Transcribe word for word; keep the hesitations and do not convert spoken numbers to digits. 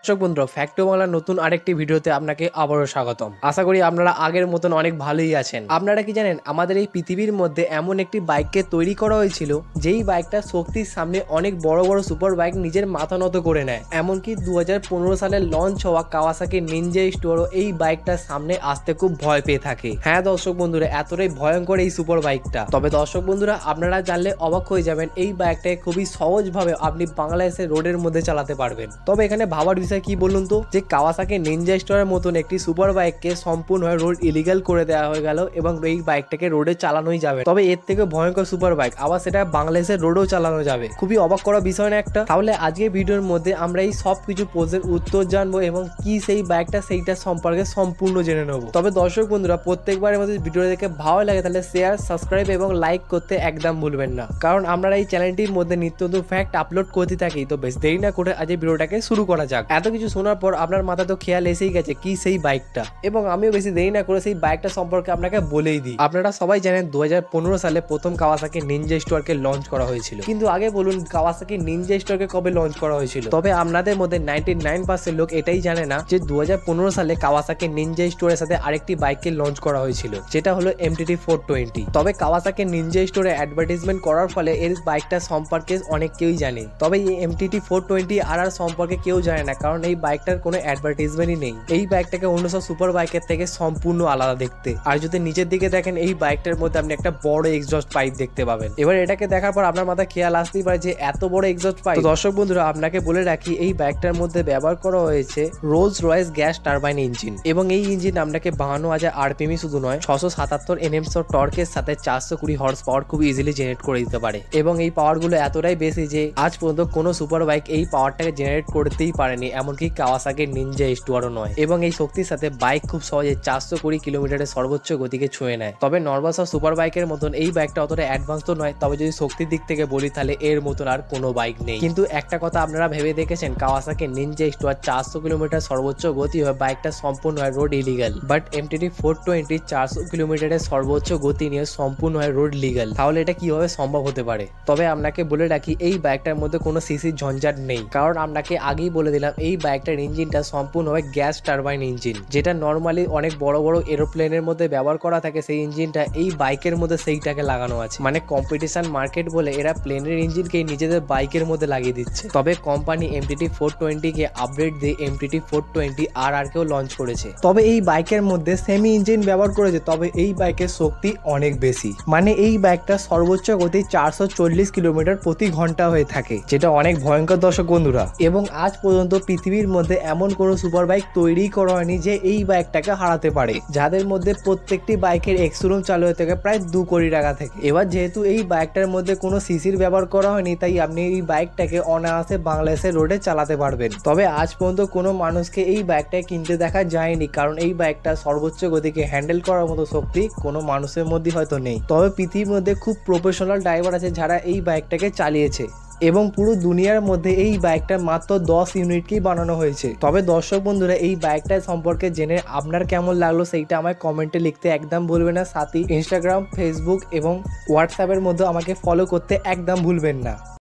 দর্শক বন্ধুরা ফ্যাক্টো বাংলার নতুন আরেকটি ভিডিওতে আপনাকে আবারও স্বাগতম। আশা করি আপনারা আগের মতন অনেক ভালোই আছেন। আপনারা কি জানেন আমাদের এই পৃথিবীর মধ্যে এমন একটি বাইককে তৈরি করা হয়েছিল যেই বাইকটা শক্তির সামনে অনেক বড় বড় সুপার বাইক নিজের মাথা নত করে নেয়। এমনকি দু হাজার পনেরো সালে লঞ্চ হওয়া কাওয়াসাকি নিনজা স্টোরও এই বাইকটার সামনে আসতে খুব ভয় পেয়ে থাকে। হ্যাঁ দর্শক বন্ধুরা, এতটাই ভয়ঙ্কর এই সুপার বাইকটা। তবে দর্শক বন্ধুরা আপনারা জানলে অবাক হয়ে যাবেন, এই বাইকটাকে খুবই সহজভাবে আপনি বাংলাদেশের রোডের মধ্যে চালাতে পারবেন। তবে এখানে ভাবার বিষয় কি বলুন তো, যে কাওয়াসাকি নিনজা স্টোরের মতন একটি সুপার বাইককে সম্পূর্ণভাবে রোড ইলিগাল করে দেওয়া হয়ে গেল এবং এই বাইকটাকে রোডে চালানোই যাবে। তবে এর থেকে ভয়ঙ্কর সুপার বাইক আবার সেটা বাংলাদেশের রোডেও চালানো যাবে। খুবই অবাক করা বিষয় না একটা? তাহলে আজকে ভিডিওর মধ্যে আমরা এই সব কিছু প্রশ্নের উত্তর জানবো এবং কি সেই বাইকটা সেইটা সম্পর্কে সম্পূর্ণ জেনে নেবো। তবে দর্শক বন্ধুরা প্রত্যেকবারের মধ্যে ভিডিও দেখে ভালো লাগে তাহলে শেয়ার, সাবস্ক্রাইব এবং লাইক করতে একদম ভুলবেন না, কারণ আমরা এই চ্যানেলটির মধ্যে নিত্য নতুন ফ্যাক্ট আপলোড করতে থাকি। তো বেশ দেরি না করে আজ এই ভিডিওটাকে শুরু করা যাক। এত কিছু শোনার পর আপনার মাথা তো খেয়াল এসেই গেছে কি সেই বাইকটা, এবং আমিও বেশি দেরি না করে সেই বাইকটা সম্পর্কে আপনাকে বলেই দিই। আপনারা সবাই জানেন দু হাজার পনেরো সালে প্রথম কাওয়াসাকি নিনজা স্টোরকে লঞ্চ করা হয়েছিল। কিন্তু আগে বলুন কাওয়াসাকি নিনজা স্টোরকে কবে লঞ্চ করা হয়েছিল? তবে আপনাদের মধ্যে নাইনটি নাইন পার্সেন্ট লোক এটাই জানে না যে দু হাজার পনেরো সালে কাওয়াসাকি নিনজা স্টোরের সাথে আরেকটি বাইককে লঞ্চ করা হয়েছিল, যেটা হলো এমটিটি ফোর টোয়েন্টি। তবে কাওয়াসাকি নিনজা স্টোরে অ্যাডভার্টাইজমেন্ট করার ফলে এর বাইকটা সম্পর্কে অনেক কেউই জানে। তবে এই MTT four twenty R R সম্পর্কে কেউ জানে না, কারণ এই বাইকটার কোনো অ্যাডভার্টাইজমেন্টই নেই। এই বাইকটাকে অন্য সব সুপার বাইকের থেকে সম্পূর্ণ আলাদা দেখতে। আর যদি নিচের দিকে দেখেন এই বাইকটার মধ্যে আপনি একটা বড় এক্সজস্ট পাইপ দেখতে পাবেন। এবার এটাকে দেখার পর আপনার মাথায় খেয়াল আসতেই পারে যে এত বড় এক্সজস্ট পাইপ। দর্শক বন্ধুরা আপনাকে বলে রাখি এই বাইকটার মধ্যে ব্যবহার করা হয়েছে Rolls Royce gas turbine engine, এবং এই ইঞ্জিন আপনাকে বাহান্ন হাজার আরপিএমই শুধু নয় ছশো সাতাত্তর এনএমস টর্কের সাথে চারশো কুড়ি হর্স পাওয়ার খুব ইজিলি জেনারেট করে দিতে পারে। এবং এই পাওয়ার গুলো এতটাই বেশি যে আজ পর্যন্ত কোনো সুপার বাইক এই পাওয়ারটাকে জেনারেট করতেই পারেনি, এমনকি কাওয়াসাকি নিনজা স্টোরও নয়। এবং এই শক্তির সাথে বাইক খুব সহজে চারশো কুড়ি কিলোমিটারের সর্বোচ্চ গতিকে ছুঁয়ে নেয়। তবে নর্মাল সব সুপার বাইকের মতন এই বাইকটা অতটা অ্যাডভান্স তো নয়। তবে যদি শক্তির দিক থেকে বলি তাহলে এর মতন আর কোনো বাইক নেই। কিন্তু একটা কথা আপনারা ভেবে দেখেছেন, কাওয়াসাকি নিনজা স্টোর চারশো কিলোমিটার সর্বোচ্চ গতি হয়, বাইকটা সম্পূর্ণ হয় road illegal. But MTT four twenty চারশো কিলোমিটারের সর্বোচ্চ গতি নিয়ে সম্পূর্ণ হয় রোড লিগাল। তাহলে এটা কিভাবে সম্ভব হতে পারে? তবে আপনাকে বলে রাখি এই বাইকটার মধ্যে কোনো সিসির ঝঞ্ঝাট নেই, কারণ আপনাকে আগেই বলে দিলাম এই বাইকটার ইঞ্জিনটা সম্পূর্ণ হয় গ্যাস টারবাইন ইঞ্জিন, যেটা নর্মালি অনেক বড় বড় এরোপ্লেনের মধ্যে ব্যবহার করা থাকে। সেই ইঞ্জিনটা এই বাইকের মধ্যে সেইটাকে লাগানো আছে। মানে কম্পিটিশন মার্কেট বলে এরা প্লেনের ইঞ্জিনকে নিজেদের বাইকের মধ্যে লাগিয়ে দিচ্ছে। তবে কোম্পানি এমটিটি ফোর টোয়েন্টি কে আপডেট দিয়ে MTT four twenty R R কেও লঞ্চ করেছে। তবে এই বাইকের মধ্যে সেমি ইঞ্জিন ব্যবহার করেছে। তবে এই বাইকের শক্তি অনেক বেশি, মানে এই বাইকটা সর্বোচ্চ গতি চারশো চল্লিশ কিলোমিটার প্রতি ঘন্টা হয়ে থাকে, যেটা অনেক ভয়ঙ্কর দর্শক বন্ধুরা। এবং আজ পর্যন্ত পৃথিবীর মধ্যে এমন কোনো সুপার বাইক তৈরি করা হয়নি যে এই বাইকটাকে হারাতে পারে, যাদের মধ্যে প্রত্যেকটি বাইকের এক্সশোরুম চালু হয়ে থাকে প্রায় দু কোটি টাকা থেকে। এবার যেহেতু এই বাইকটার মধ্যে কোনো সিসির ব্যবহার করা হয়নি, তাই আপনি এই বাইকটাকে অনায়াসে বাংলাদেশের রোডে চালাতে পারবেন। তবে আজ পর্যন্ত কোনো মানুষকে এই বাইকটা কিনতে দেখা যায়নি, কারণ এই বাইকটা সর্বোচ্চ গতিকে হ্যান্ডেল করার মতো শক্তি কোনো মানুষের মধ্যে হয়তো নেই। তবে পৃথিবীর মধ্যে খুব প্রফেশনাল ড্রাইভার আছে যারা এই বাইকটাকে চালিয়েছে, এবং পুরো দুনিয়ার মধ্যে এই বাইকটা মাত্র দশ ইউনিটকেই বানানো হয়েছে। তবে দর্শক বন্ধুরা এই বাইকটা সম্পর্কে জেনে আপনার কেমন লাগলো সেইটা আমায় কমেন্টে লিখতে একদম ভুলবেন না। সাথে ইনস্টাগ্রাম, ফেসবুক এবং হোয়াটসঅ্যাপের মধ্যে আমাকে ফলো করতে একদম ভুলবেন না।